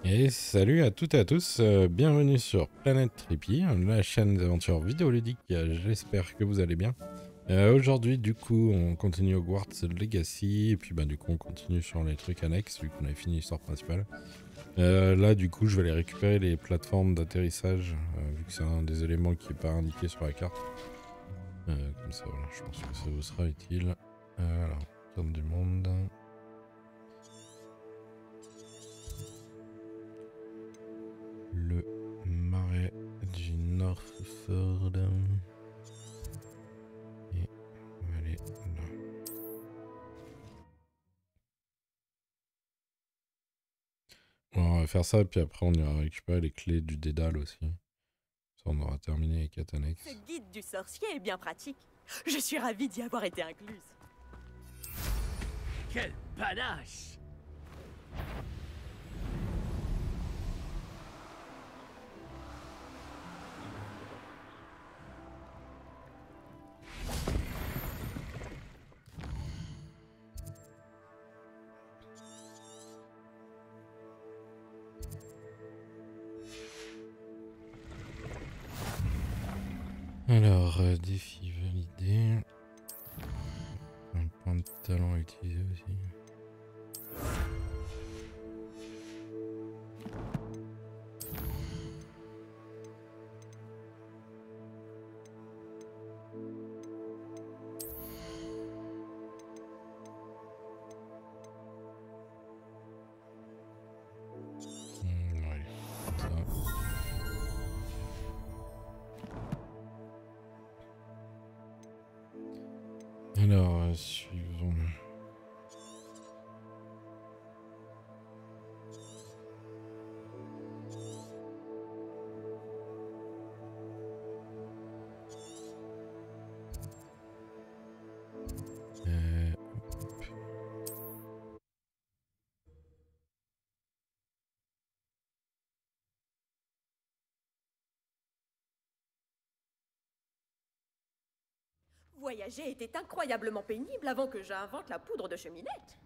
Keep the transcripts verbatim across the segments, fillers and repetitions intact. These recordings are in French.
Et salut à toutes et à tous, euh, bienvenue sur Planète Trippy, la chaîne d'aventures vidéoludiques, euh, j'espère que vous allez bien. Euh, Aujourd'hui du coup on continue Hogwarts Legacy, et puis bah du coup on continue sur les trucs annexes vu qu'on avait fini l'histoire principale. Euh, là du coup je vais aller récupérer les plateformes d'atterrissage, euh, vu que c'est un des éléments qui n'est pas indiqué sur la carte. Euh, comme ça voilà, je pense que ça vous sera utile. Euh, alors, carte du monde... Le marais du Northford. Et on va aller là. Bon, on va faire ça, puis après on ira récupérer les clés du dédale aussi. Ça, on aura terminé les quêtes annexes. Ce guide du sorcier est bien pratique. Je suis ravie d'y avoir été incluse. Quel panache! Alors, euh, défi validé. Un point de talent à utiliser aussi. Hmm, ouais, ça. Alors, euh, suivons. Euh, Voyager était incroyablement pénible avant que j'invente la poudre de cheminette.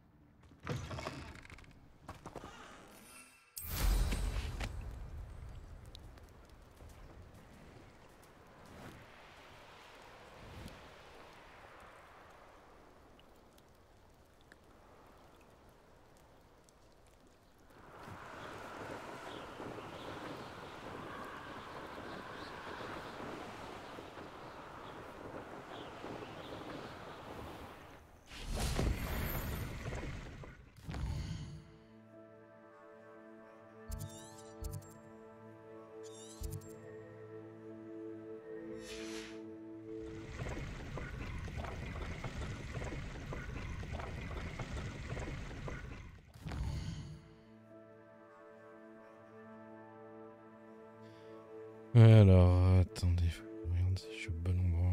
Alors, attendez, faut que je regarde si je suis au bon endroit.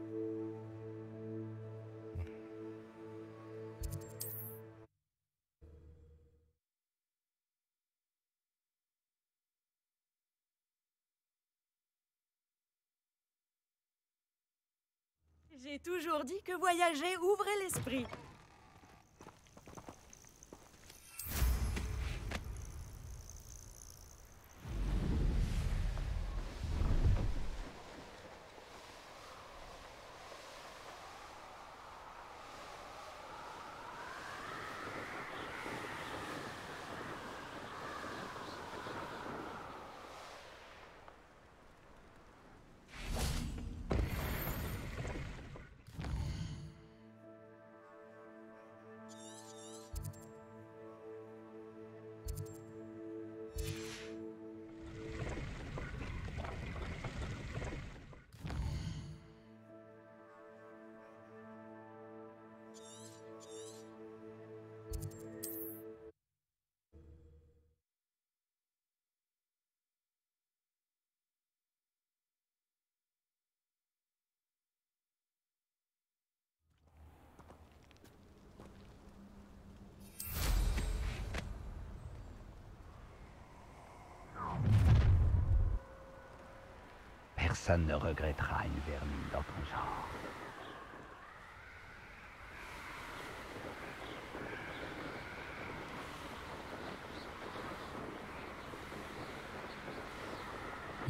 J'ai toujours dit que voyager ouvrait l'esprit. Personne ne regrettera une vermine dans ton genre.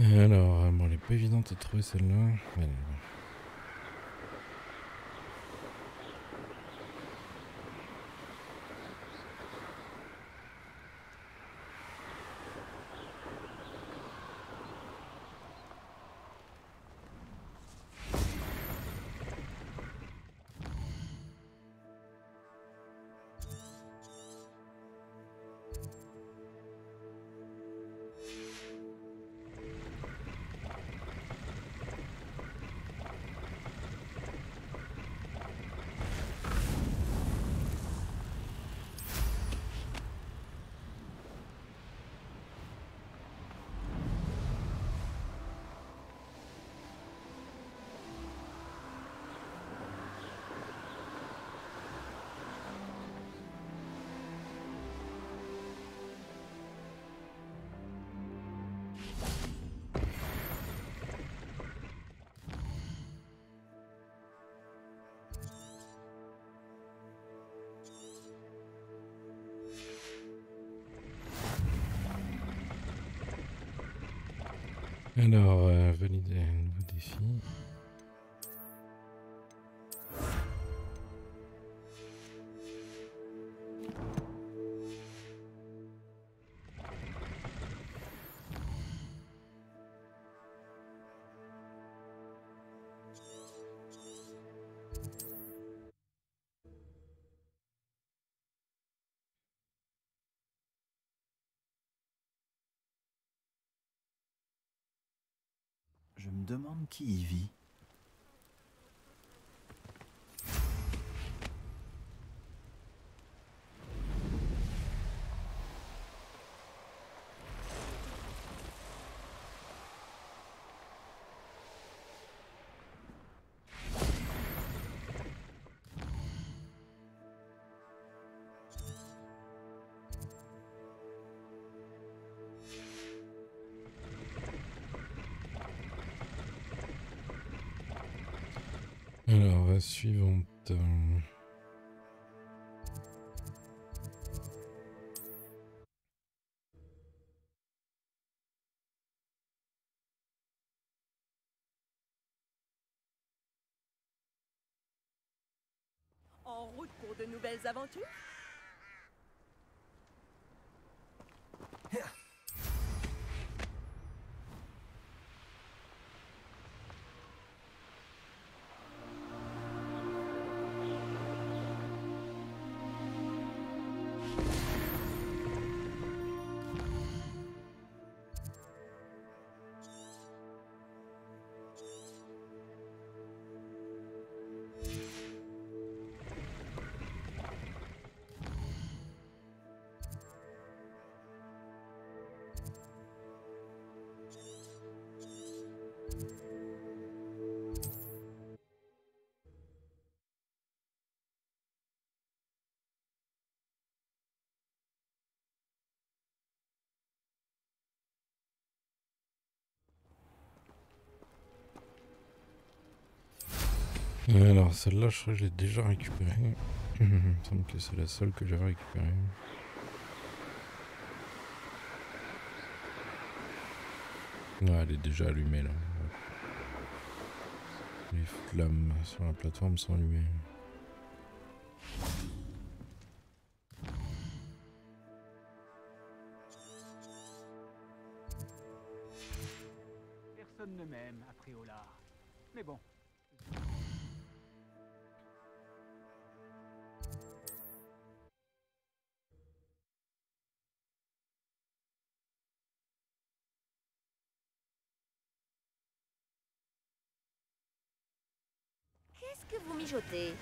Alors, bon, elle est pas évidente à trouver celle-là. Allez, bon. Alors, euh, valider un nouveau défi. Je me demande qui y vit. Alors, la suivante. euh, En route pour de nouvelles aventures? Alors, celle-là, je crois que je l'ai déjà récupérée. Il me semble que c'est la seule que j'ai récupérée. Ouais, elle est déjà allumée là. Les flammes sur la plateforme sont allumées. Personne ne m'aime à Préola. Mais bon. Qu'est-ce que vous mijotez?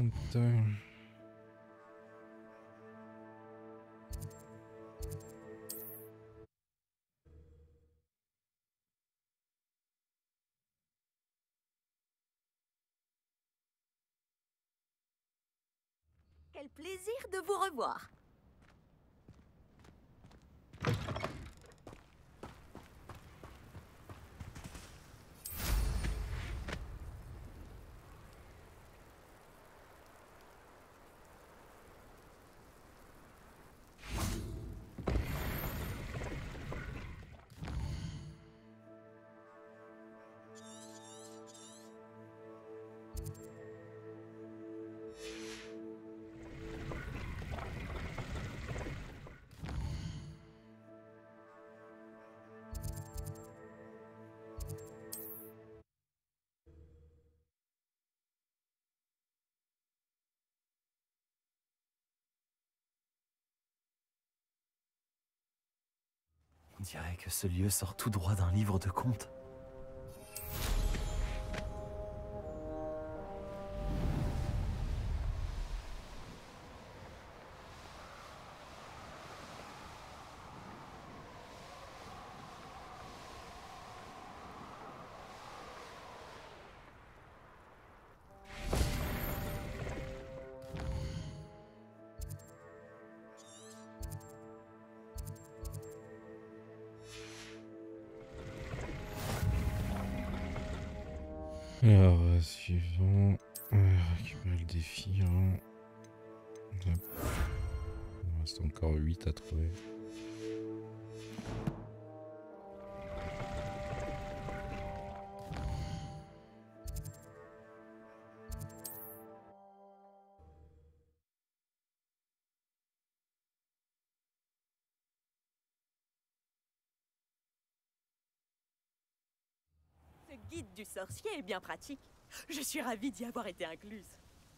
cinquante. Quel plaisir de vous revoir. On dirait que ce lieu sort tout droit d'un livre de contes. Alors, euh, suivant. Euh, récupérer le défi. Hein. Hop. Il en reste encore huit à trouver. Ce guide du sorcier est bien pratique. Je suis ravie d'y avoir été incluse.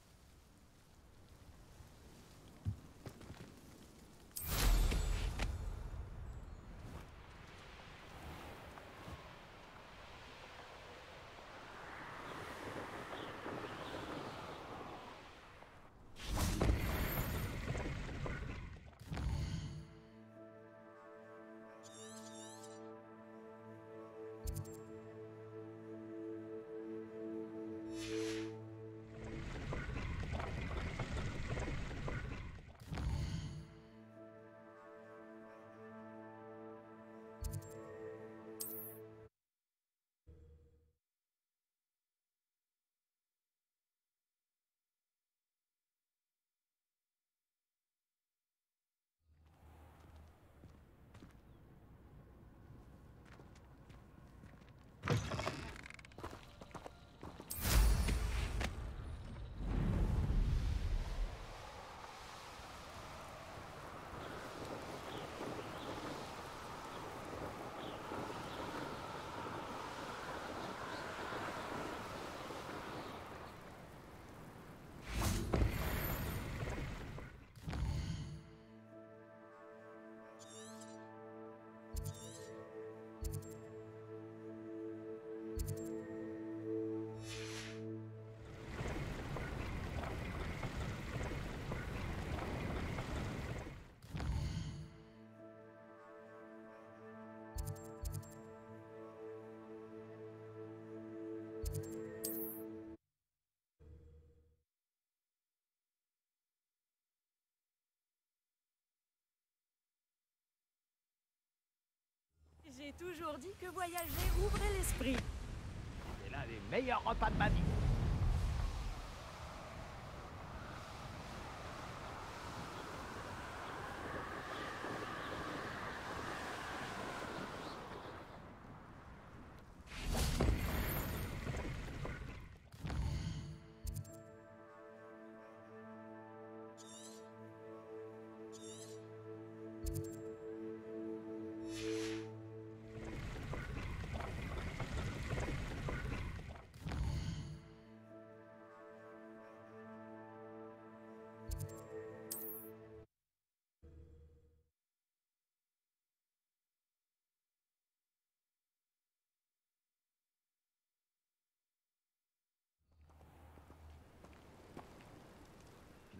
J'ai toujours dit que voyager ouvrait l'esprit. C'est l'un des meilleurs repas de ma vie.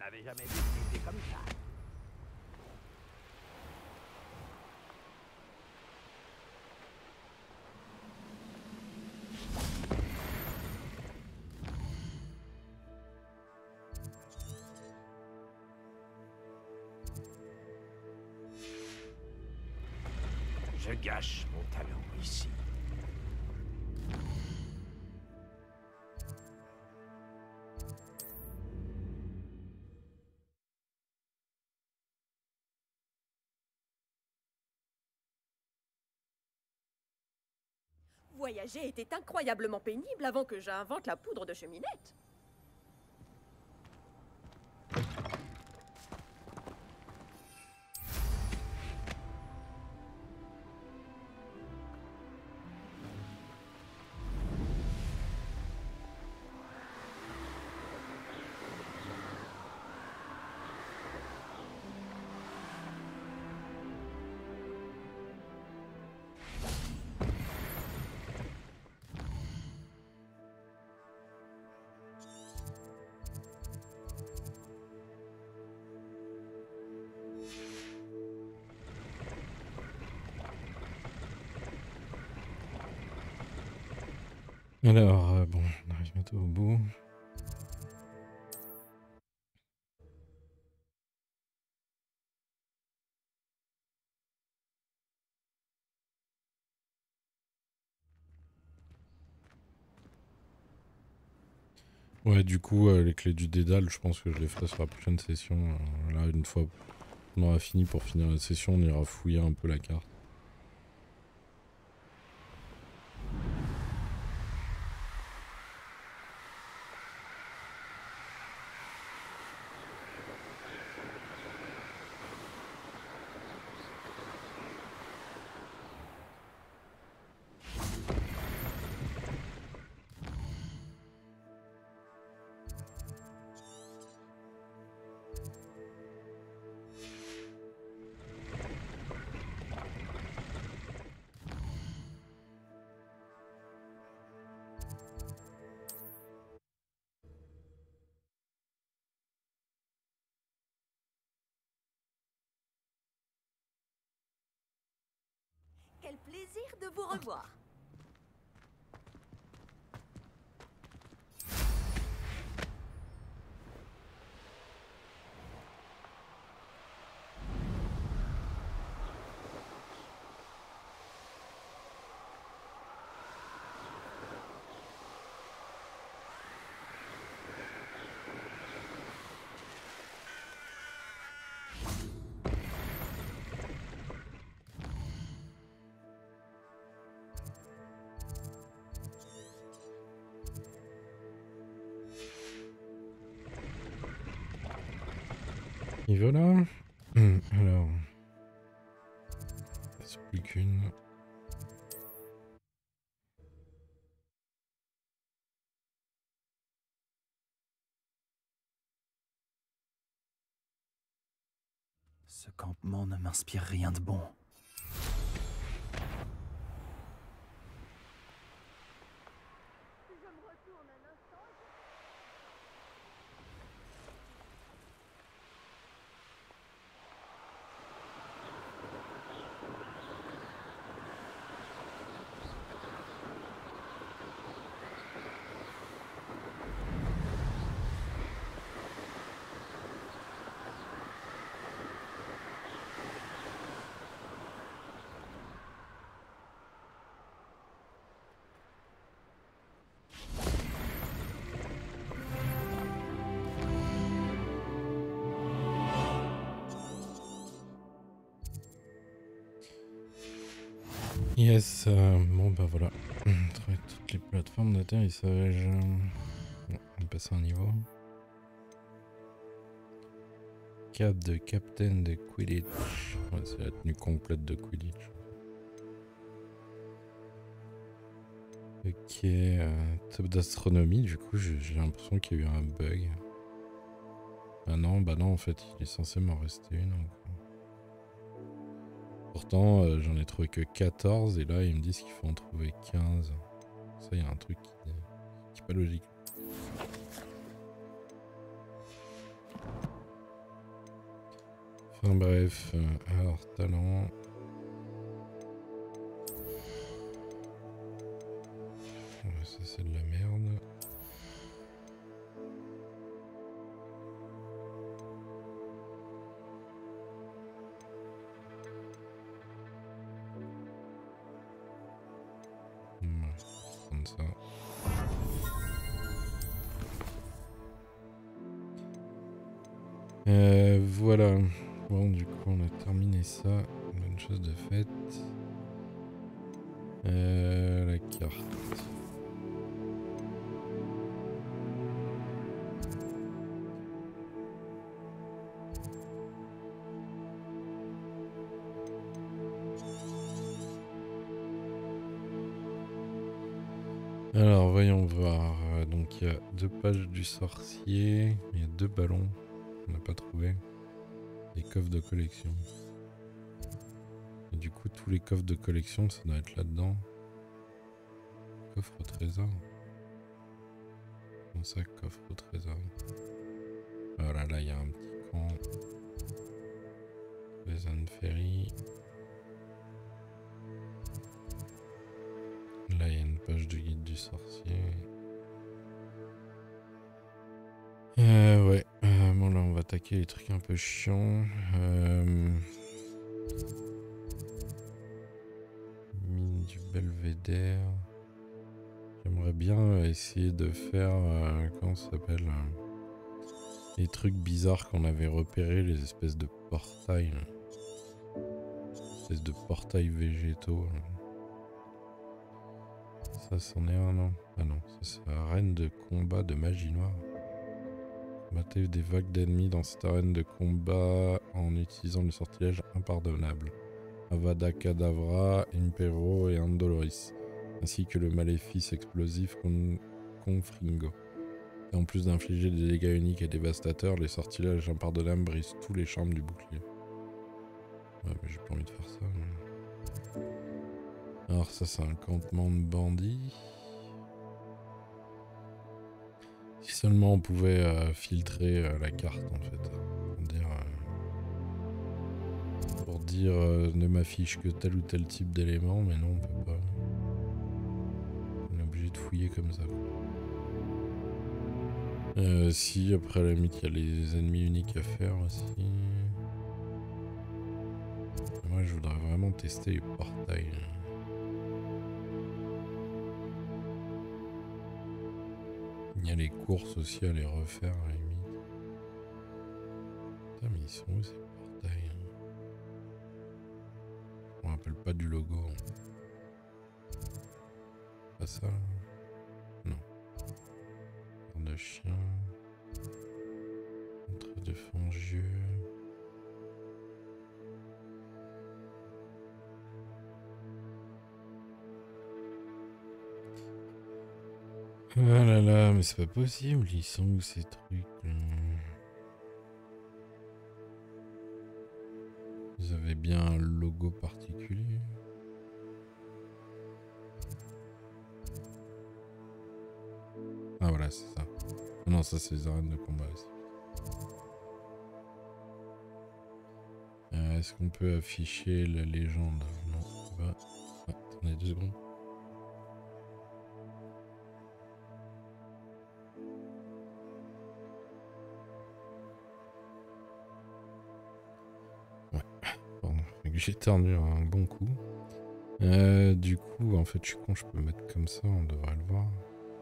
J'avais jamais vu que c'était comme ça. Je gâche mon talent ici. Voyager était incroyablement pénible avant que j'invente la poudre de cheminette. Alors, euh, bon, on arrive bientôt au bout. Ouais, du coup, euh, les clés du dédale, je pense que je les ferai sur la prochaine session. Euh, là, une fois on aura fini, pour finir la session, on ira fouiller un peu la carte. Quel plaisir de vous revoir. Et voilà. Hum, alors. Il ne reste plus qu'une. Ce campement ne m'inspire rien de bon. Yes, euh, bon bah voilà. On travaille toutes les plateformes d'atterrissage. Bon, on passe un niveau. Cap de Captain de Quidditch. Ouais, c'est la tenue complète de Quidditch. Ok, euh, top d'astronomie, du coup j'ai l'impression qu'il y a eu un bug. Ah non, bah non en fait il est censé m'en rester une. Donc... Pourtant euh, j'en ai trouvé que quatorze et là ils me disent qu'il faut en trouver quinze. Ça il y a un truc qui, qui est pas logique. Enfin bref, euh, alors talent. Ouais, ça c'est de la merde. Hmm, je vais prendre ça. Euh, voilà. Bon, du coup, on a terminé ça. Bonne chose de faite. Euh, la carte. Alors, voyons voir. Euh, Donc, il y a deux pages du sorcier. Il y a deux ballons. On n'a pas trouvé. Des coffres de collection. Et du coup, tous les coffres de collection, ça doit être là-dedans. Coffre au trésor. Comment ça, coffre au trésor? Voilà, là, il y a un petit camp. Pleasant Ferry. Là, il y a une page de guide du sorcier. Euh, ouais. Euh, bon, là, on va attaquer les trucs un peu chiants. Euh... Mine du Belvédère. J'aimerais bien essayer de faire... Euh, comment ça s'appelle euh, les trucs bizarres qu'on avait repérés, les espèces de portails. Là. Espèces de portails végétaux. Là. Ça, c'en est un, non? Ah non, ça c'est la arène de combat de magie noire. Combattez des vagues d'ennemis dans cette arène de combat en utilisant le sortilège impardonnable. Avada Kedavra, Impero et Andoloris, ainsi que le maléfice explosif con Confringo. Et en plus d'infliger des dégâts uniques et dévastateurs, les sortilèges impardonnables brisent tous les charmes du bouclier. Ouais, mais j'ai pas envie de faire ça. Mais... Alors ça c'est un campement de bandits. Si seulement on pouvait euh, filtrer euh, la carte en fait. Pour dire, euh, pour dire euh, ne m'affiche que tel ou tel type d'élément, mais non on peut pas. On est obligé de fouiller comme ça. Euh, si après la limite il y a les ennemis uniques à faire aussi. Moi je voudrais vraiment tester les portails. Il y a les courses aussi à les refaire à la limite. Putain mais ils sont où ces portails? Je me rappelle pas du logo. Pas ça là? Non. Garde de chien. Entrée de Fangieux. Ah là là, mais c'est pas possible, ils sont où ces trucs là? Ils avaient bien un logo particulier. Ah voilà, c'est ça. Non, ça c'est les arènes de combat aussi. Euh, Est-ce qu'on peut afficher la légende? Non, on va... Ah, attendez deux secondes. J'ai éternué un bon coup. Euh, du coup, en fait, je suis con, je peux mettre comme ça, on devrait le voir.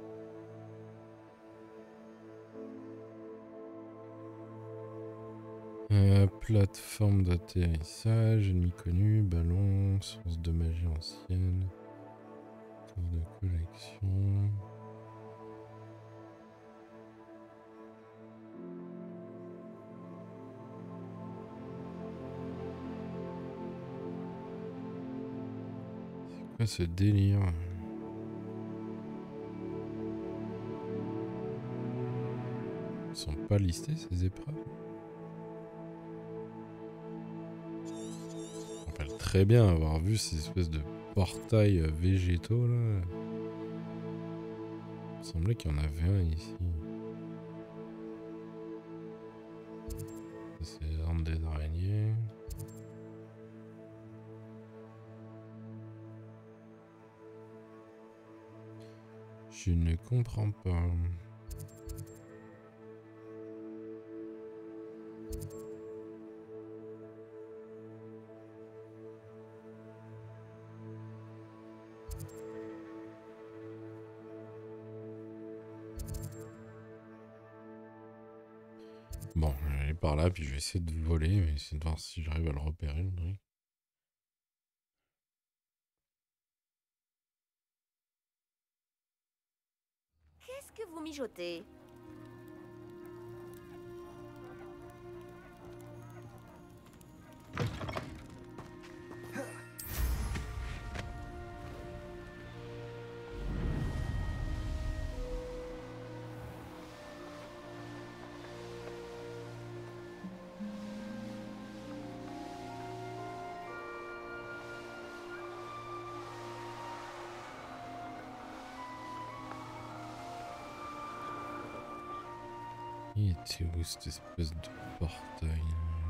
Euh, plateforme d'atterrissage, ennemi connu, ballon, source de magie ancienne, coffre de collection. C'est quoi ce délire? Ils sont pas listés ces épreuves? Je me rappelle très bien avoir vu ces espèces de portails végétaux là. Il me semblait qu'il y en avait un ici. Ça c'est l'arme des araignées. Je ne comprends pas. Bon, je vais aller par là, puis je vais essayer de voler, mais essayer de voir si j'arrive à le repérer, le truc. Qu'est-ce que vous mijotez? Il était où cette espèce de portail?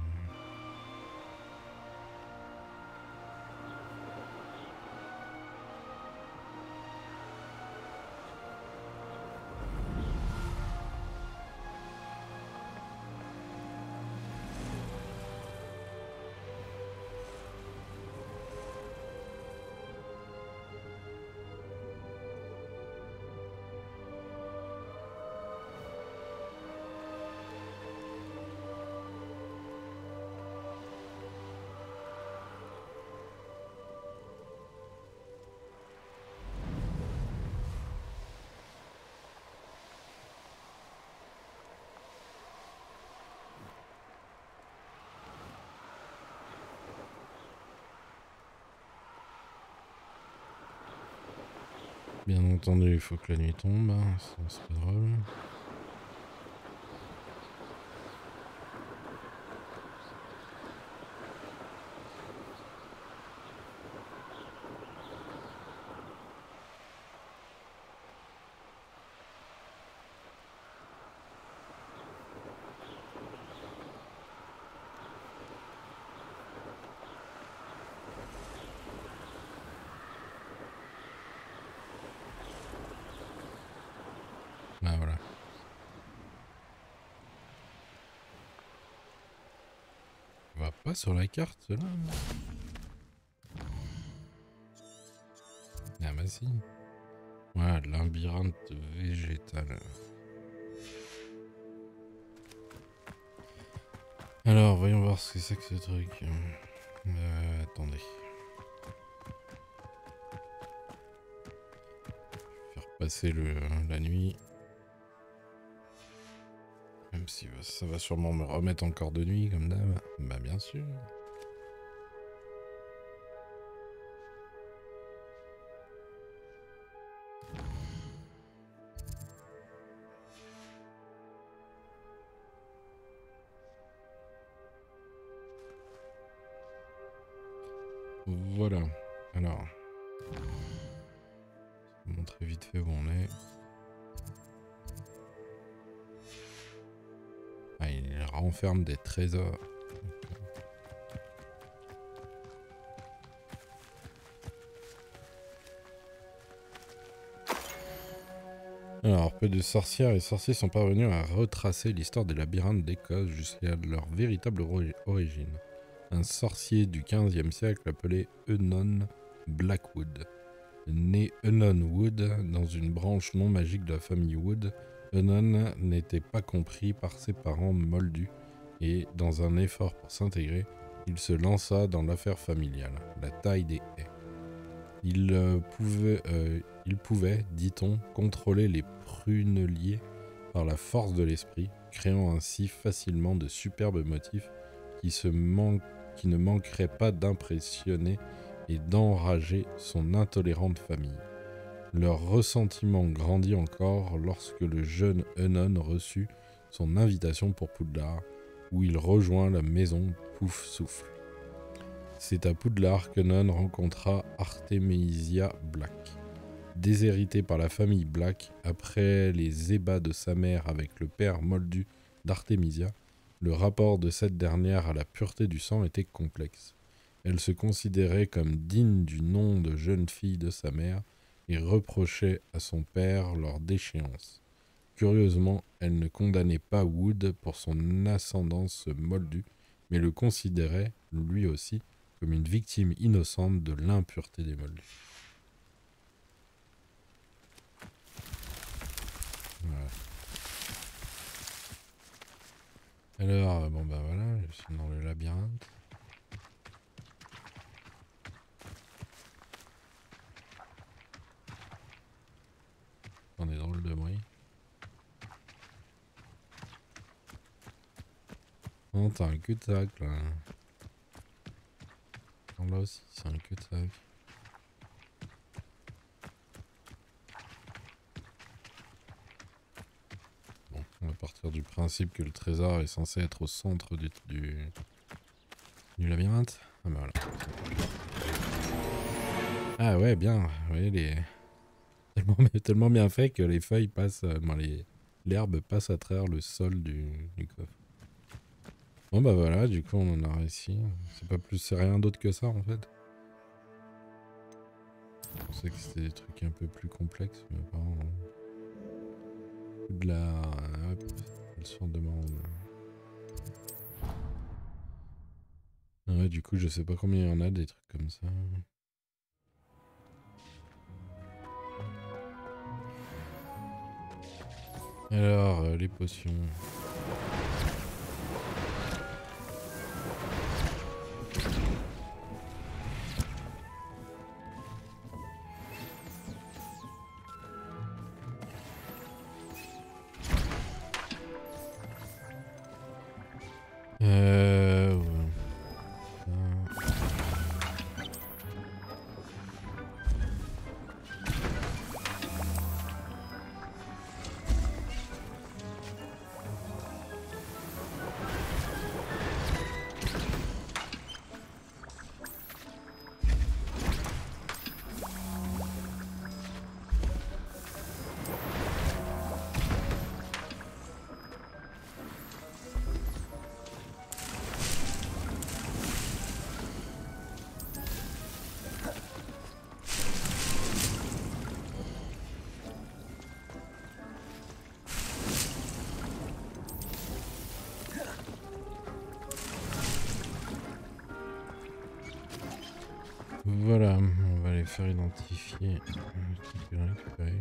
Bien entendu, il faut que la nuit tombe, hein, ça serait drôle. Ah voilà. On va pas sur la carte là. Ah bah si. Voilà, labyrinthe végétal. Alors, voyons voir ce que c'est que ce truc. Euh, attendez. Faire passer le, la nuit. Même si ça va sûrement me remettre encore de nuit comme d'hab. Bah bien sûr. Voilà. Alors. Je vais vous montrer vite fait où on est. Ah, il renferme des trésors. Alors, peu de sorcières et sorciers sont parvenus à retracer l'histoire des labyrinthes d'Écosse jusqu'à leur véritable origine. Un sorcier du quinzième siècle appelé Eunon Blackwood. Né Eunon Wood dans une branche non magique de la famille Wood, Eunon n'était pas compris par ses parents moldus et, dans un effort pour s'intégrer, il se lança dans l'affaire familiale, la taille des haies. Il, euh, pouvait, euh, il pouvait, dit-on, contrôler les pruneliers par la force de l'esprit, créant ainsi facilement de superbes motifs qui, se man- qui ne manqueraient pas d'impressionner et d'enrager son intolérante famille. Leur ressentiment grandit encore lorsque le jeune Eunon reçut son invitation pour Poudlard, où il rejoint la maison Pouf-Souffle. C'est à Poudlard qu'Eunon rencontra Artemisia Black. Déshéritée par la famille Black, après les ébats de sa mère avec le père moldu d'Artemisia, le rapport de cette dernière à la pureté du sang était complexe. Elle se considérait comme digne du nom de jeune fille de sa mère, et reprochait à son père leur déchéance. Curieusement, elle ne condamnait pas Wood pour son ascendance moldue, mais le considérait, lui aussi, comme une victime innocente de l'impureté des moldus. Voilà. Alors, bon bah voilà, je suis dans le labyrinthe. On est drôle de bruit. Non, t'as un cul-de-sac là. Non, là aussi, c'est un cul-de-sac. Bon, on va partir du principe que le trésor est censé être au centre du, du, du labyrinthe. Ah bah voilà. Ah ouais, bien. Vous voyez, les... tellement, tellement bien fait que les feuilles passent... Euh, bon, les... l'herbe passe à travers le sol du, du coffre. Bon bah voilà, du coup on en a réussi. C'est pas plus, c'est rien d'autre que ça en fait. Je pensais que c'était des trucs un peu plus complexes, mais apparemment non. De la... Hop, elle s'en demande. Ouais, du coup je sais pas combien il y en a des trucs comme ça. Alors, euh, les potions. Euh... Ouais. Voilà, on va les faire identifier. Récupérer, récupérer.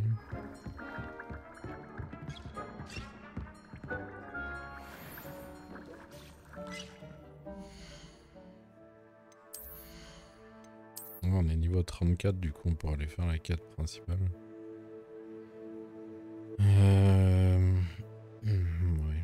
On est niveau trente-quatre, du coup on pourra aller faire la quête principale. Euh... Ouais.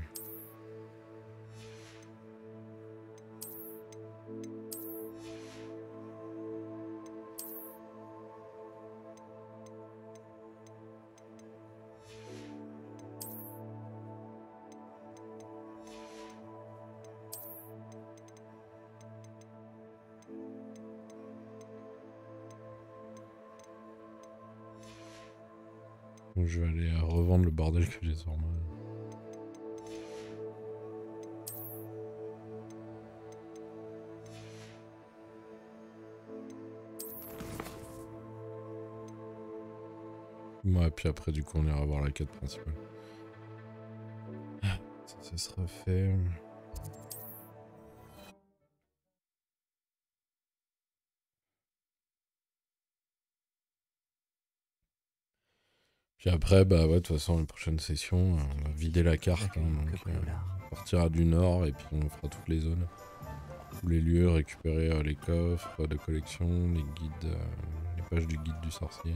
Donc je vais aller euh, revendre le bordel que j'ai sur moi. Ouais, puis après du coup on ira voir la quête principale. Ça, ça sera fait. Puis après, bah ouais, de toute façon, les prochaines sessions, euh, on va vider la carte. Hein, donc, euh, on partira du nord et puis on fera toutes les zones. Tous les lieux, récupérer euh, les coffres de collection, les guides, euh, les pages du guide du sorcier.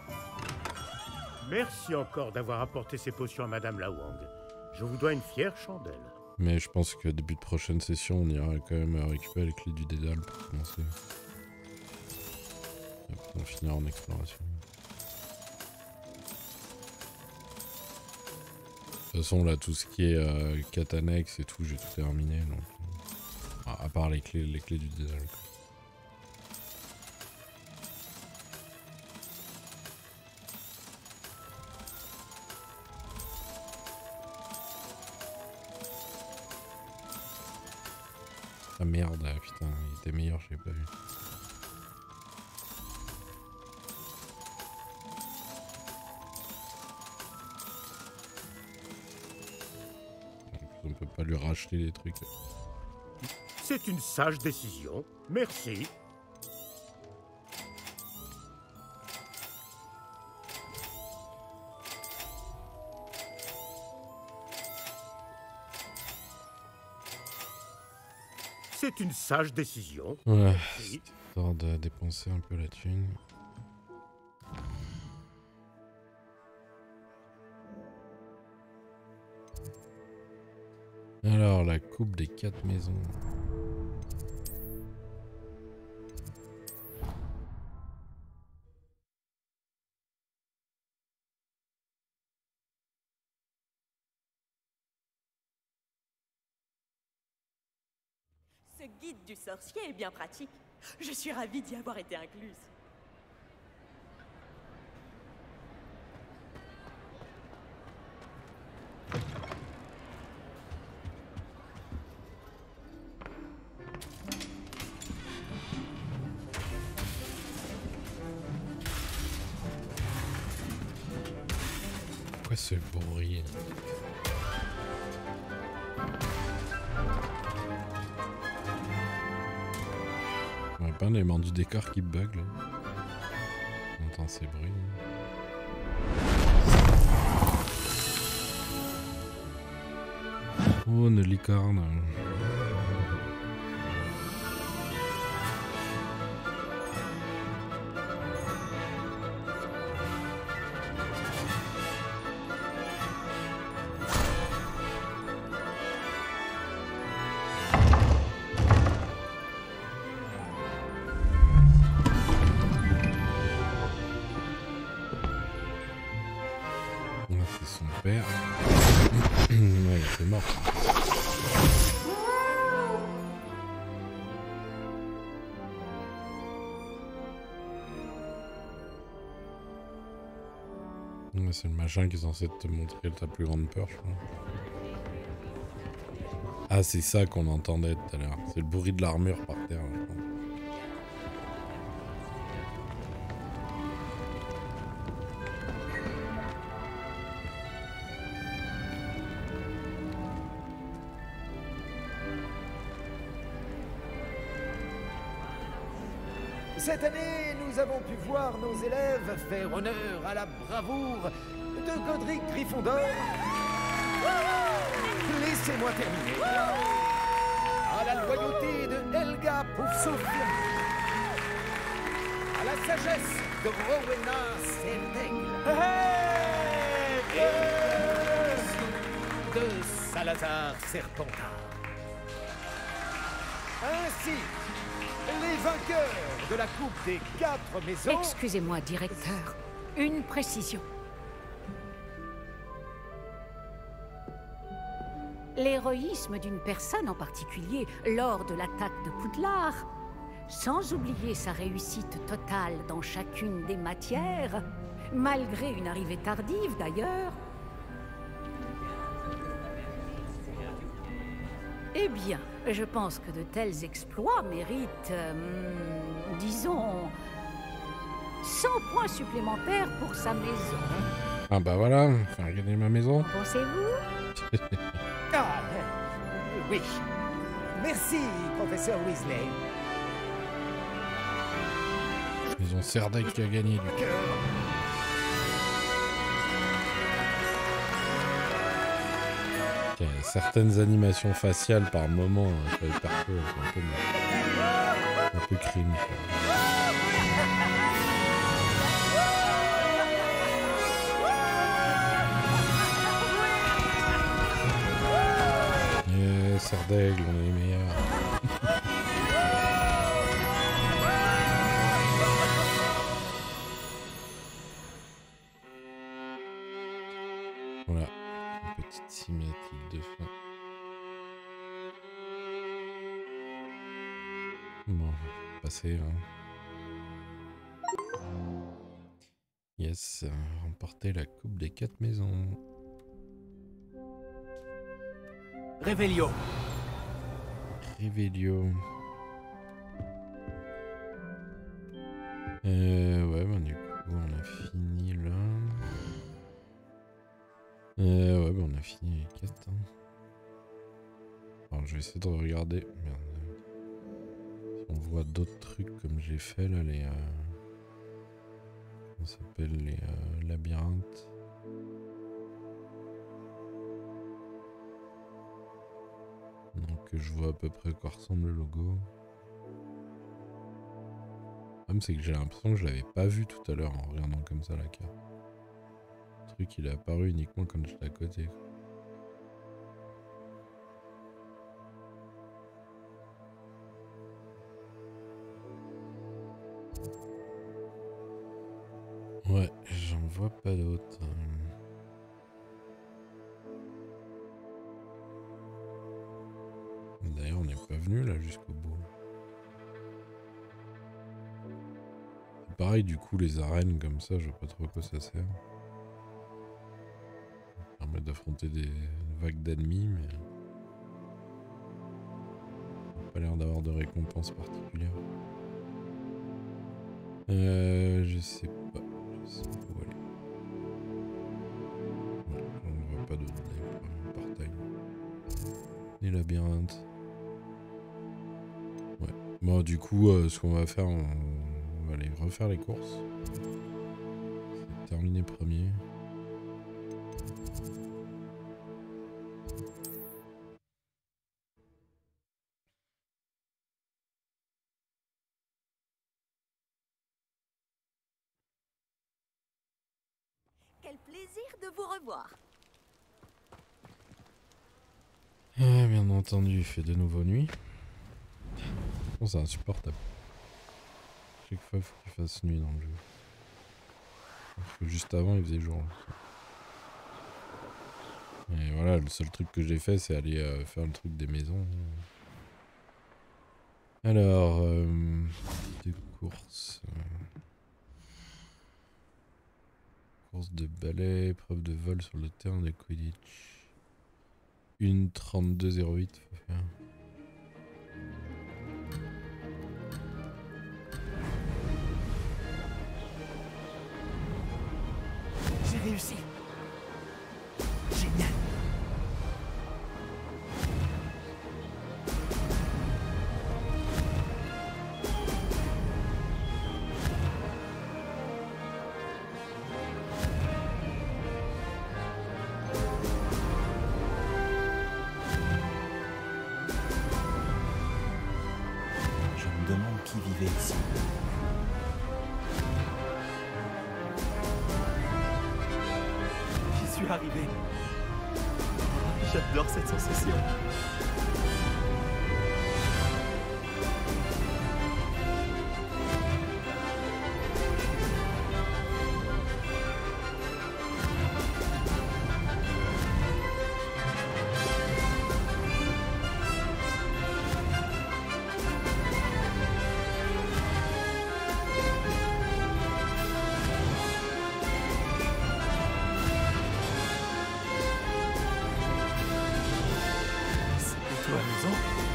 Merci encore d'avoir apporté ces potions à Madame La Wang. Je vous dois une fière chandelle. Mais je pense que début de prochaine session, on ira quand même récupérer les clés du Dédale pour commencer. Et après, on finira en exploration. De toute façon, là, tout ce qui est euh, quête annexe et tout, j'ai tout terminé. Donc, euh, à part les clés, les clés du Dédale. Ah merde, putain, il était meilleur, je l'ai pas vu. pas lui racheter les trucs. C'est une sage décision. Merci. C'est une sage décision. Ouais, Merci. histoire de dépenser un peu la thune. Alors, la coupe des quatre maisons. Ce guide du sorcier est bien pratique. Je suis ravie d'y avoir été incluse. Pourquoi ce bruit? On a pas un élément du décor qui bug là. On entend ces bruits. Oh, une licorne. C'est son père. Ouais, c'est mort. Ouais, c'est le machin qui est censé te montrer ta plus grande peur, je crois. Ah, c'est ça qu'on entendait tout à l'heure. C'est le bruit de l'armure par terre, je crois. Cette année, nous avons pu voir nos élèves faire honneur à la bravoure de Godric Gryffondor. Laissez-moi terminer. À la loyauté de Helga Poufsouffle. À la sagesse de Rowena Serdaigle. Et de Salazar Serpentard. Ainsi, les vainqueurs de la Coupe des Quatre Maisons... Excusez-moi, directeur. Une précision. L'héroïsme d'une personne en particulier lors de l'attaque de Poudlard, sans oublier sa réussite totale dans chacune des matières, malgré une arrivée tardive d'ailleurs, eh bien, je pense que de tels exploits méritent, euh, disons, cent points supplémentaires pour sa maison. Ah bah voilà, faire gagner ma maison. Pensez-vous? Ah, euh, oui. Merci, professeur Weasley. Maison Serdaigle qui a gagné du coup. Cœur. Il y a certaines animations faciales par moment, euh, sur les persos, elles sont un peu, un peu cringe. quoi. Yeah, Serdaigle, on est les meilleurs. Voilà, une petite cinématique de fin. Bon, on va passer. Hein. Yes, remporter la coupe des quatre maisons. Révélio. Révélio. Euh, ouais, bah du coup, on a fini là. Euh, ouais, bah on a fini les quêtes. Hein. Alors je vais essayer de regarder. Merde. Si on voit d'autres trucs comme j'ai fait là, les... Euh... On s'appelle les euh, labyrinthes. Donc je vois à peu près à quoi ressemble le logo. Le problème c'est que j'ai l'impression que je l'avais pas vu tout à l'heure en regardant comme ça la carte. Le truc il est apparu uniquement quand j'étais à côté, quoi. Ouais, j'en vois pas d'autres. D'ailleurs, on n'est pas venu là jusqu'au bout. C'est pareil, du coup, les arènes comme ça, je vois pas trop à quoi ça sert. Ça permet d'affronter des vagues d'ennemis, mais... Ça n'a pas l'air d'avoir de récompense particulière. Euh... Je sais pas. Je sais pas où aller. Ouais, on ne voit pas de portail. Des labyrinthes. Ouais. Bon, du coup, euh, ce qu'on va faire, on... on va aller refaire les courses. C'est terminé premier. Quel plaisir de vous revoir. Ah, bien entendu, il fait de nouveau nuit. Bon, c'est insupportable. Chaque fois, il faut qu'il fasse nuit dans le jeu. Alors que juste avant, il faisait jour. Et voilà, le seul truc que j'ai fait, c'est aller euh, faire le truc des maisons. Alors, euh, des courses. Euh, course de balai, épreuve de vol sur le terrain de Quidditch. une trente-deux zéro huit, faut faire. J'ai réussi. Génial. Je me demande qui vivait ici. J'y suis arrivé. J'adore cette sensation. C'est plutôt amusant.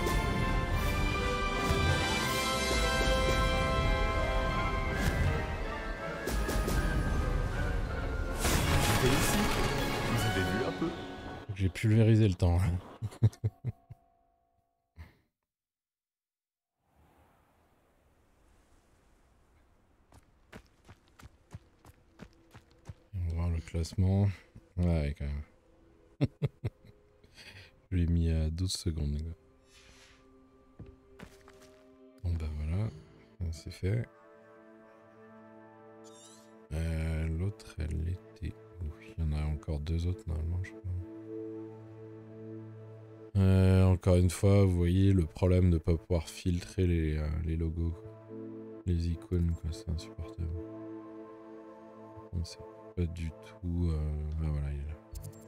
J'ai réussi. Vous avez vu un peu? J'ai pulvérisé le temps. On va voir le classement. Ouais, quand même. Je l'ai mis à douze secondes. Quoi. Bon bah voilà, c'est fait. Euh, L'autre, elle était où? Il y en a encore deux autres normalement, je crois. Euh, encore une fois, vous voyez le problème de ne pas pouvoir filtrer les, euh, les logos, quoi. Les icônes, quoi, c'est insupportable. On sait pas du tout. Euh... Ah voilà, il est là.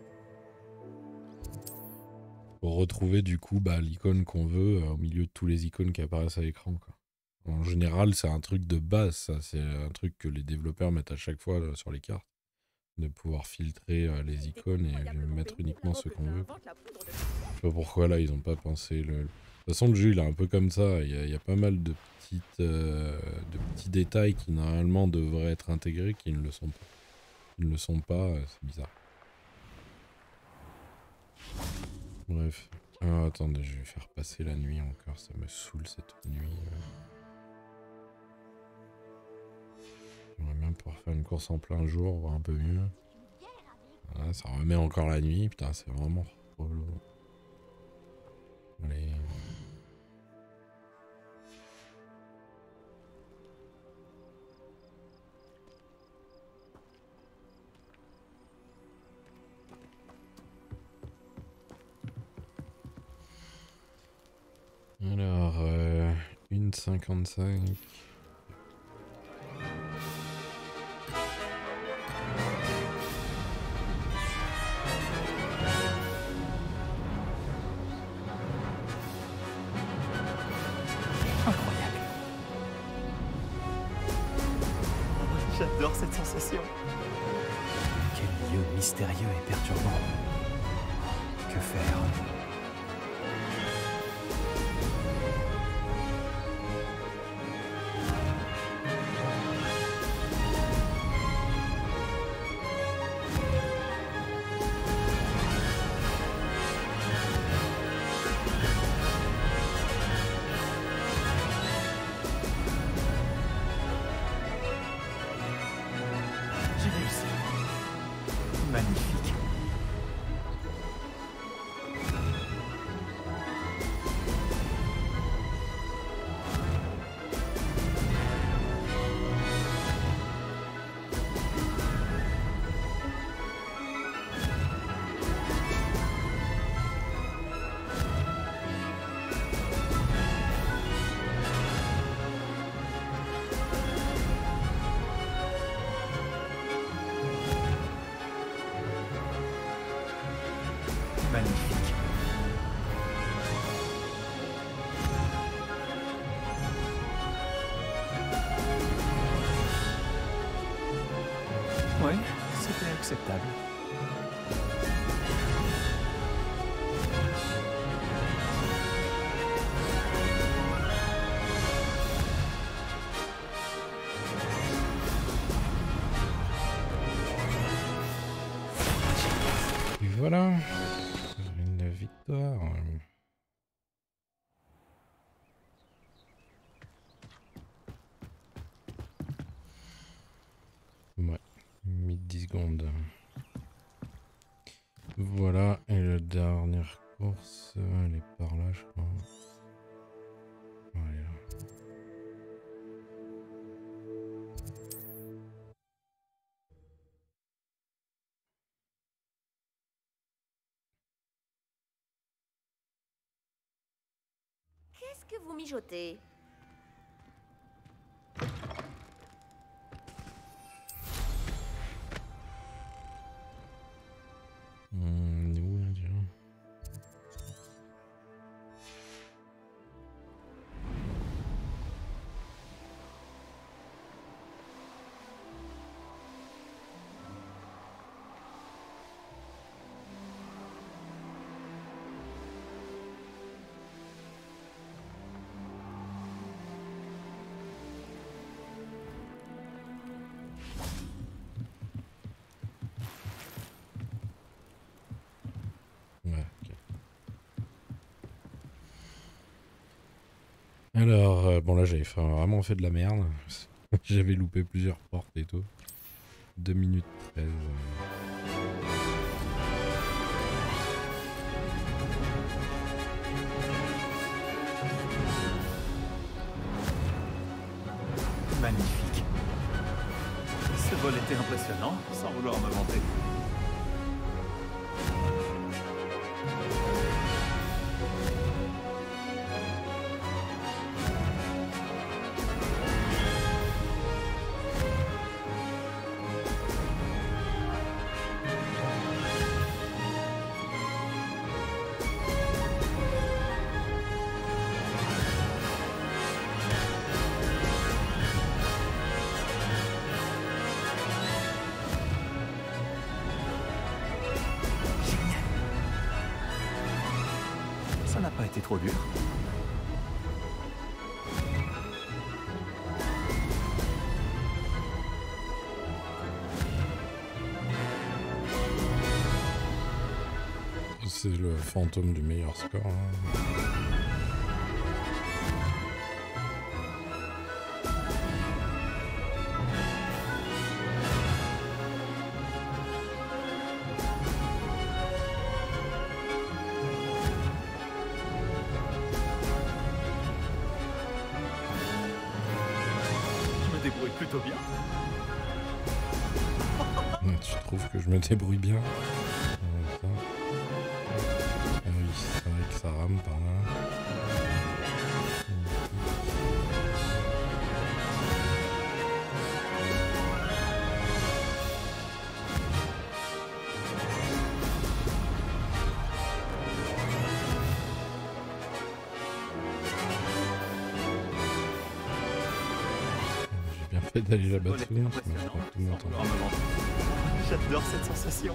Pour retrouver du coup bah, l'icône qu'on veut euh, au milieu de tous les icônes qui apparaissent à l'écran, quoi. En général, c'est un truc de base, ça. C'est un truc que les développeurs mettent à chaque fois euh, sur les cartes. De pouvoir filtrer euh, les icônes et mettre uniquement ce qu'on veut. Je sais pas pourquoi là ils ont pas pensé. Le... De toute façon, le jeu il est un peu comme ça. Il y a, il y a pas mal de, petites, euh, de petits détails qui normalement devraient être intégrés qui ne le sont pas. Ils ne le sont pas, euh, c'est bizarre. Bref. Oh, attendez, je vais faire passer la nuit encore, ça me saoule cette nuit. J'aimerais bien pouvoir faire une course en plein jour, voir un peu mieux. Ah, ça remet encore la nuit, putain, c'est vraiment relou. Allez. Alors, euh, une cinquante-cinq. Incroyable. J'adore cette sensation. Quel lieu mystérieux et perturbant. Que faire ? Magnifique. Magnifique. Oui, c'était acceptable. Et voilà. Une victoire. Ouais, mis dix secondes. Voilà, et la dernière course, elle est par là, je crois. Voilà. Qu'est-ce que vous mijotez? Hum, on est où là déjà? Ouais, ok. Alors, euh, bon là j'avais fait- vraiment fait de la merde. J'avais loupé plusieurs portes et tout. deux minutes treize. euh. Magnifique. Ce vol était impressionnant, sans vouloir me vanter. Ça n'a pas été trop dur. c'est le fantôme du meilleur score. Hein. Je me débrouille plutôt bien. Tu trouves que je me débrouille bien? Ah oui, c'est vrai que ça rame par là. J'ai bien fait d'aller là-bas dessous, ça m'a pris tout mon temps. J'adore cette sensation.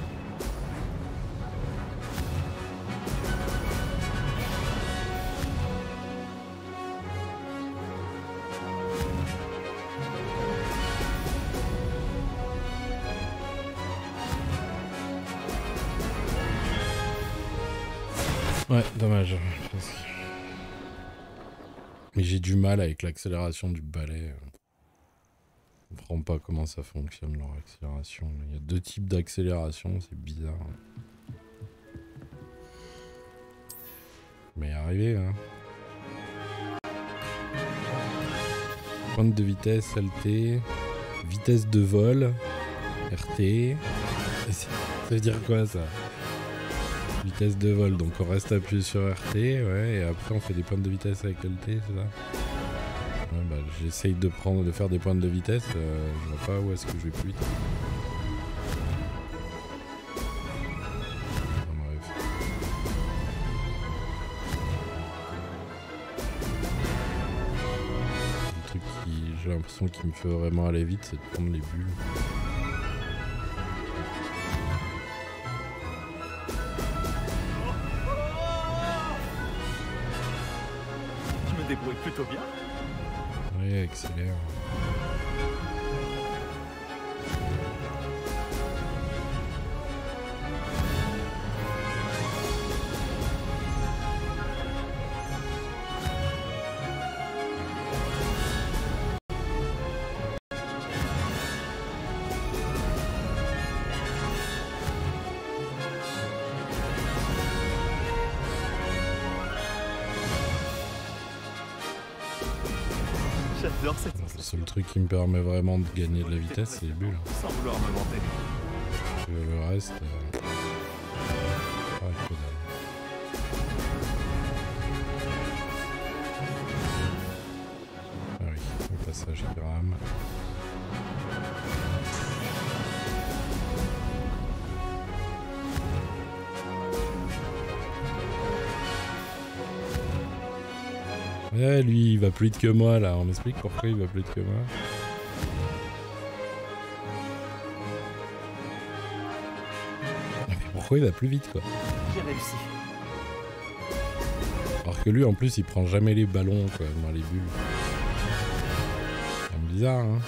Ouais, dommage. Mais j'ai du mal avec l'accélération du balai. Je comprends pas comment ça fonctionne leur accélération. Il y a deux types d'accélération, c'est bizarre. Mais arrivé, hein. Pointe de vitesse, L T. Vitesse de vol, R T. Ça veut dire quoi ça? Vitesse de vol, donc on reste appuyé sur R T, ouais, et après on fait des pointes de vitesse avec L T, c'est ça? Ouais, bah, j'essaye de prendre, de faire des pointes de vitesse, euh, je vois pas où est-ce que je vais plus vite. Enfin, bref. Le truc qui, j'ai l'impression qu'il me fait vraiment aller vite, c'est de prendre les bulles. Je me débrouille plutôt bien. Oui, accélère. J'adore cette Le sensation. seul truc qui me permet vraiment de gagner de la vitesse, c'est les bulles. Sans vouloir me vanter. Le reste... Euh... Ah, que dalle. Ah oui, le passage qui rame. Ouais, lui, il va plus vite que moi, là. On m'explique pourquoi il va plus vite que moi. Mais pourquoi il va plus vite, quoi? J'ai réussi. Alors que lui, en plus, il prend jamais les ballons, quoi, dans les bulles. C'est quand même bizarre, hein.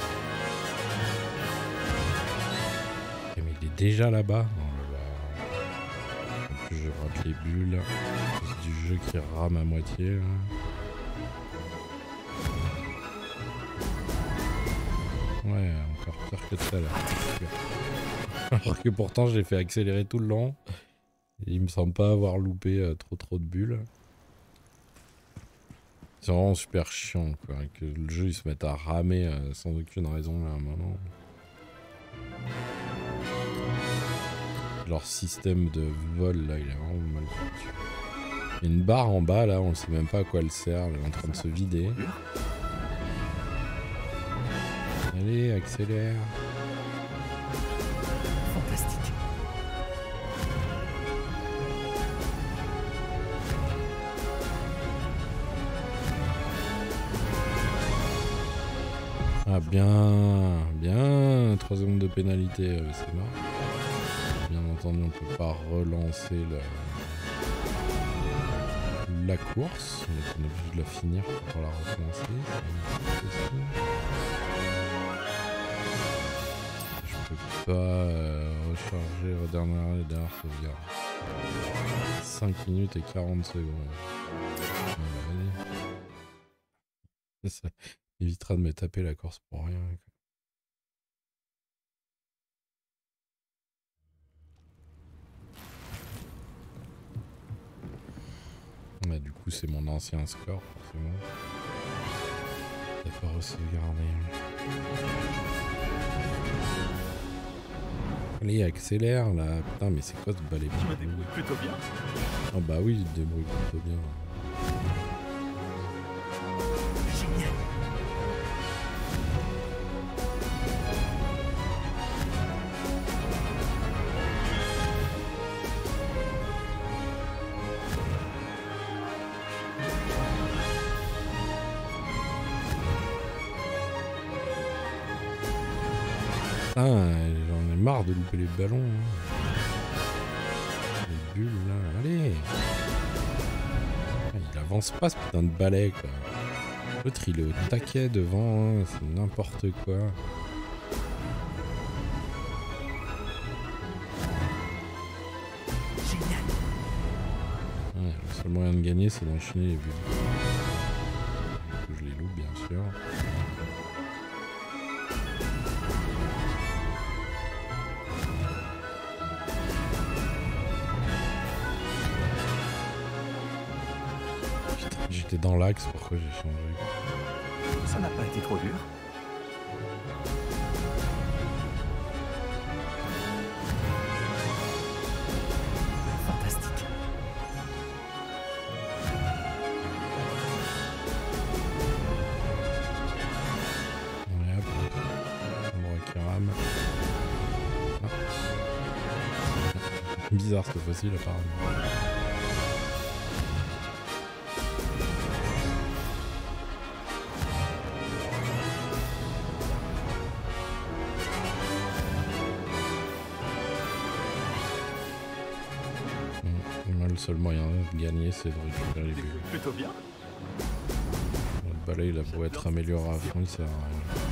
Et mais il est déjà là-bas. Oh là là. En plus, je rate les bulles. C'est du jeu qui rame à moitié, là. Ouais, encore pire que tout à l'heure. Alors que pourtant, j'ai fait accélérer tout le long. Et il me semble pas avoir loupé euh, trop trop de bulles. C'est vraiment super chiant, quoi, que le jeu il se mette à ramer euh, sans aucune raison là, à un moment. Leur système de vol là, il est vraiment mal foutu. Il y a une barre en bas là, on sait même pas à quoi elle sert, elle est en train de se vider. Allez, accélère. Fantastique. Ah bien, bien, trois secondes de pénalité, euh, c'est mort. Bien entendu, on peut pas relancer le... la course, donc on est obligé de la finir pour la recommencer. Je peux pas euh, Charger, redémarrer, derrière sauvegarde. cinq minutes et quarante secondes. Ouais, ça évitera de me taper la course pour rien. Bah, du coup, c'est mon ancien score, forcément. D'accord, sauvegarder. Allez, accélère là. Putain, mais c'est quoi ce balai? Je me débrouille plutôt bien. Oh bah oui, il se débrouille plutôt bien. Génial. Ah, j'en ai marre de louper les ballons. Hein. Les bulles là, allez. Ah, il avance pas ce putain de balai quoi. L'autre il est au taquet devant, hein. C'est n'importe quoi. Génial. Ouais, le seul moyen de gagner c'est d'enchaîner les bulles. Du coup je les loupe bien sûr. J'étais dans l'axe, pourquoi j'ai changé? Ça n'a pas été trop dur. Fantastique. Ouais, hop. Endroit qui rame. Ah. Bizarre cette fois-ci, là, apparemment. Le seul moyen de gagner, c'est de récupérer les bulles. Plutôt bien. Le balai, il a beau être amélioré à fond, il sert à rien.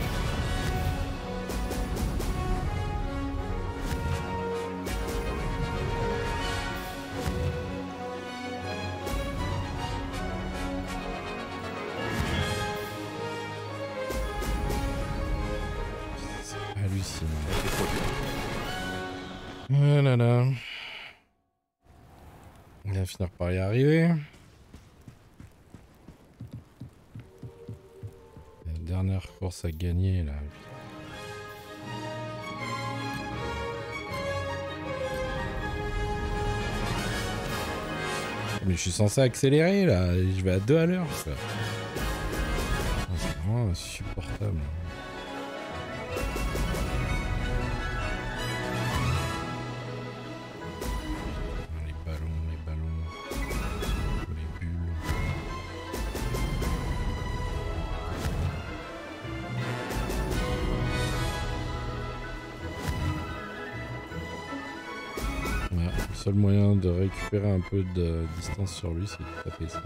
C'est hallucinant. Voilà là. Il va finir par y arriver. La dernière course à gagner là. Mais je suis censé accélérer là, je vais à deux à l'heure. C'est vraiment insupportable. Le seul moyen de récupérer un peu de distance sur lui, c'est de taper ça.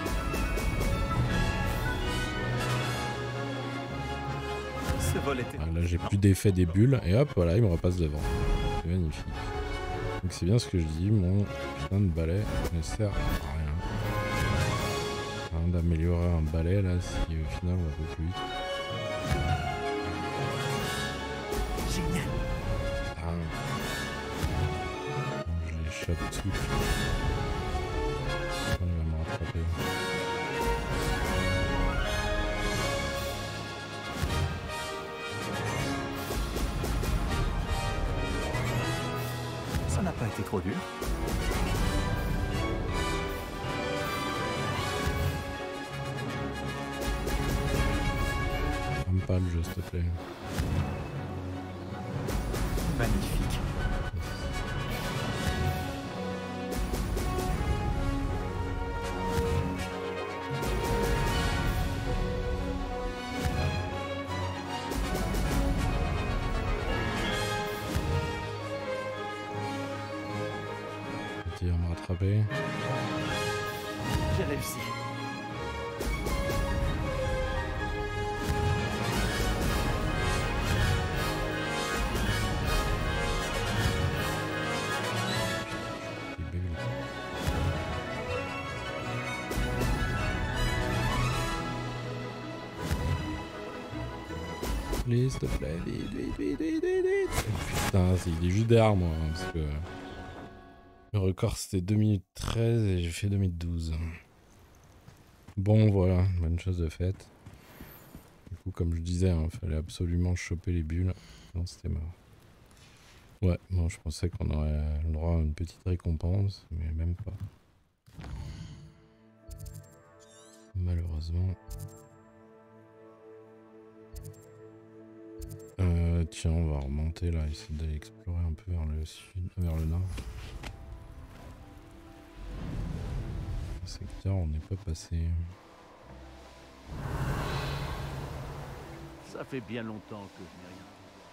Ce vol était... Ah, là, j'ai plus d'effet des bulles, et hop, voilà, il me repasse devant. C'est magnifique. Donc c'est bien ce que je dis, mon putain de balai ne sert à rien. Rien d'améliorer un balai, là, si au final on va un peu plus vite. Génial. Ah. Je les chope tout. Il va me rattraper. Ça n'a pas été trop dur. Ferme pas le jeu, s'il te plaît. Magnifique. Il va me rattraper. J'ai réussi. plaît, s'il te plaît, vite, vite, vite, vite, vite, vite. Putain, il est juste derrière moi, hein, parce que le record c'était deux minutes treize et j'ai fait deux minutes douze. Bon voilà, bonne chose de faite. Du coup, comme je disais, il hein, fallait absolument choper les bulles, sinon c'était mort. Ouais, bon, je pensais qu'on aurait le droit à une petite récompense, mais même pas. Malheureusement. Euh, tiens, on va remonter là, essayer d'aller explorer un peu vers le sud, vers le nord. Le secteur, on n'est pas passé. Ça fait bien longtemps que je n'ai rien.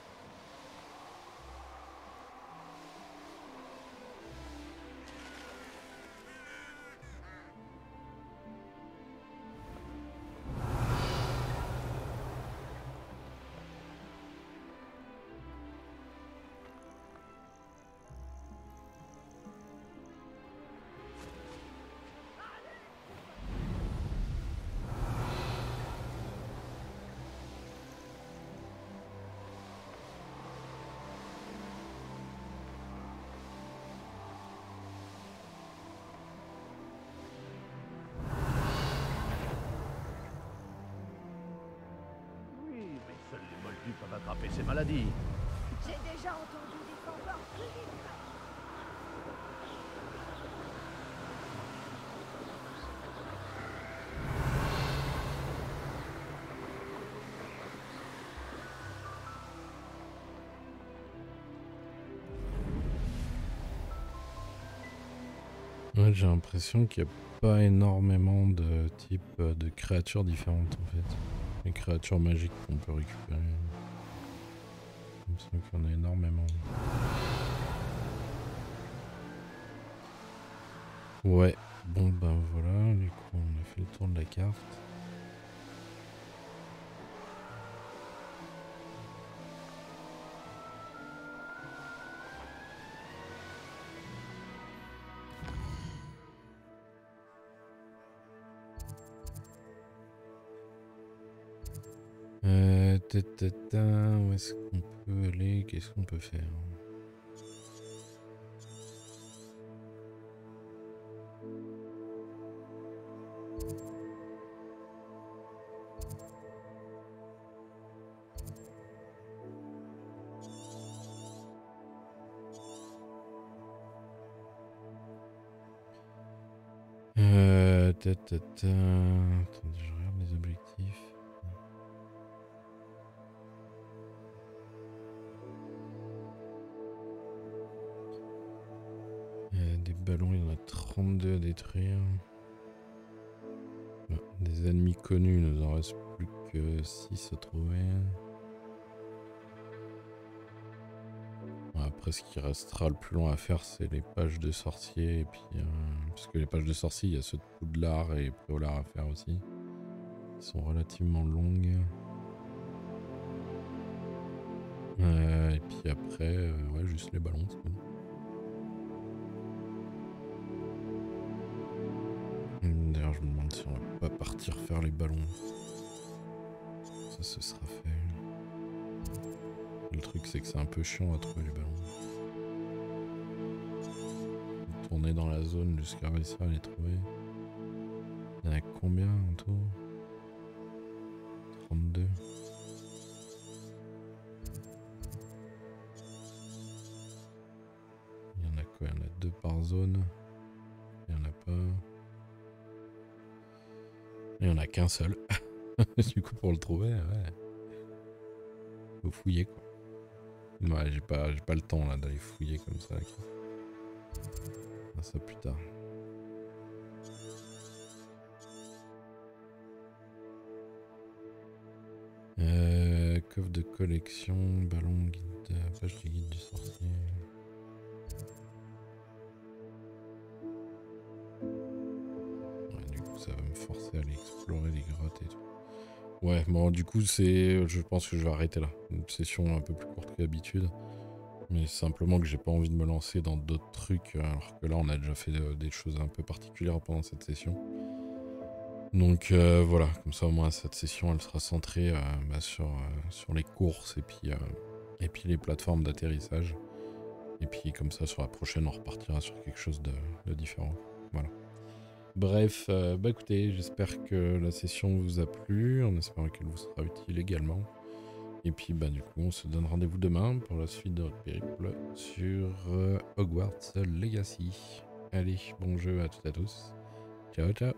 Peuvent attraper ces maladies. J'ai déjà entendu des fanfares plus vite. Ouais, j'ai l'impression qu'il n'y a pas énormément de types de créatures différentes en fait. Les créatures magiques qu'on peut récupérer. Il me semble qu'il y en a énormément. Ouais, bon ben voilà, du coup on a fait le tour de la carte. Euh, tata, où est-ce qu'on peut aller? Qu'est-ce qu'on peut faire? Euh, tata, attendez, je regarde les objectifs. Des ballons, il y en a trente-deux à détruire. Bon, des ennemis connus, il nous en reste plus que six à trouver. Bon, après, ce qui restera le plus long à faire, c'est les pages de sorciers. Et puis, euh, parce que les pages de sorciers, il y a ceux de Poudlard et Préolard à faire aussi. Ils sont relativement longues. Euh, et puis après, euh, ouais, juste les ballons, c'est bon. D'ailleurs, je me demande si on va pas partir faire les ballons. Ça, ce sera fait. Le truc, c'est que c'est un peu chiant à trouver les ballons. Tourner dans la zone jusqu'à réussir à les trouver. Il y en a combien en tout? trente-deux. Il y en a quoi? Il y en a deux par zone. Il y en a pas. Il n'y en a qu'un seul. Du coup, pour le trouver, ouais. Faut fouiller, quoi. Ouais, j'ai pas, j'ai pas le temps, là, d'aller fouiller comme ça. Ah, ça plus tard. Euh, coffre de collection, ballon, guide, page du guide du sorcier. Ça va me forcer à aller explorer les grottes et tout. Ouais, bon, du coup, c'est, je pense que je vais arrêter là. Une session un peu plus courte que d'habitude. Mais simplement que j'ai pas envie de me lancer dans d'autres trucs. Alors que là, on a déjà fait de, des choses un peu particulières pendant cette session. Donc euh, voilà, comme ça au moins cette session elle sera centrée euh, bah, sur, euh, sur les courses et puis, euh, et puis les plateformes d'atterrissage. Et puis comme ça sur la prochaine on repartira sur quelque chose de, de différent. Voilà. Bref, euh, bah écoutez, j'espère que la session vous a plu, en espérant qu'elle vous sera utile également. Et puis bah du coup on se donne rendez-vous demain pour la suite de notre périple sur euh, Hogwarts Legacy. Allez, bon jeu à toutes et à tous. Ciao ciao.